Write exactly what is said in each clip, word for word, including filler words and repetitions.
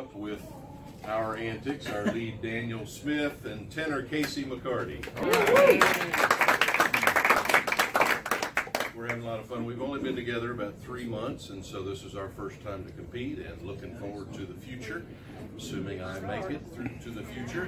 up with our antics, our lead Daniel Smith and tenor Casey McCarty. We're having a lot of fun. We've only been together about three months, and so this is our first time to compete, and looking forward to the future, assuming I make it through to the future.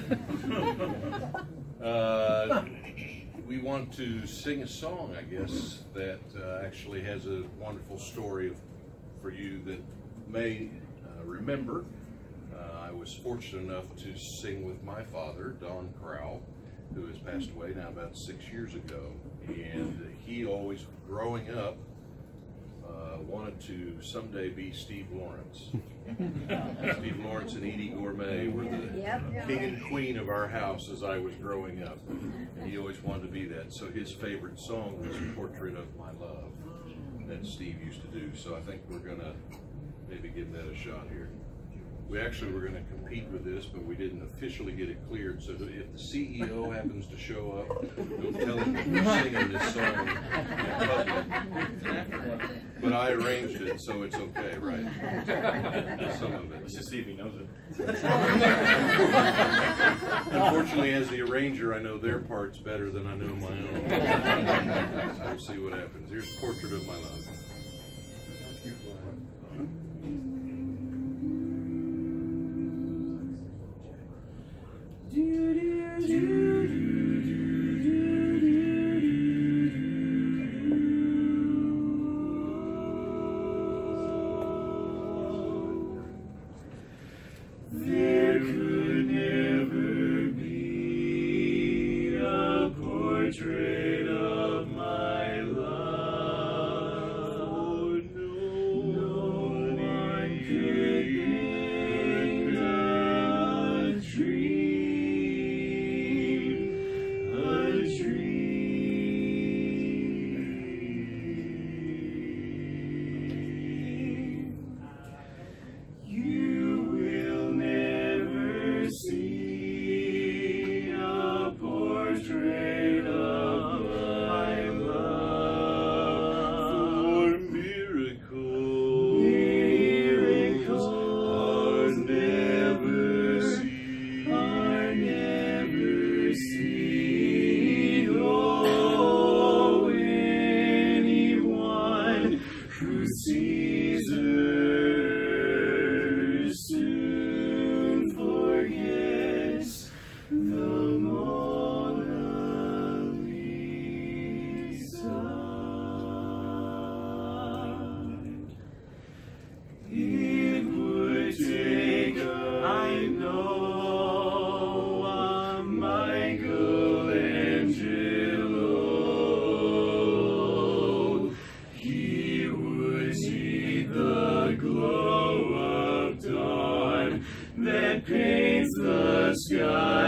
uh, we want to sing a song, I guess, that uh, actually has a wonderful story of, for you that may uh, remember. Uh, I was fortunate enough to sing with my father, Don Crowell, who has passed away now about six years ago. And he always, growing up, uh, wanted to someday be Steve Lawrence. Steve Lawrence and Edie Gourmet were the yep. king and queen of our house as I was growing up. And he always wanted to be that. So his favorite song was Portrait of My Love that Steve used to do. So I think we're going to maybe give that a shot here. We actually were going to compete with this, but we didn't officially get it cleared. So if the C E O happens to show up, don't tell him that we're singing this song in public. But I arranged it, so it's okay, right? Some of it. Let's just see if he knows it. Unfortunately, as the arranger, I know their parts better than I know my own. So we'll see what happens. Here's Portrait of My Love. There could never be a portrait of my love. Oh, no, no one could paint a dream. That paints the sky.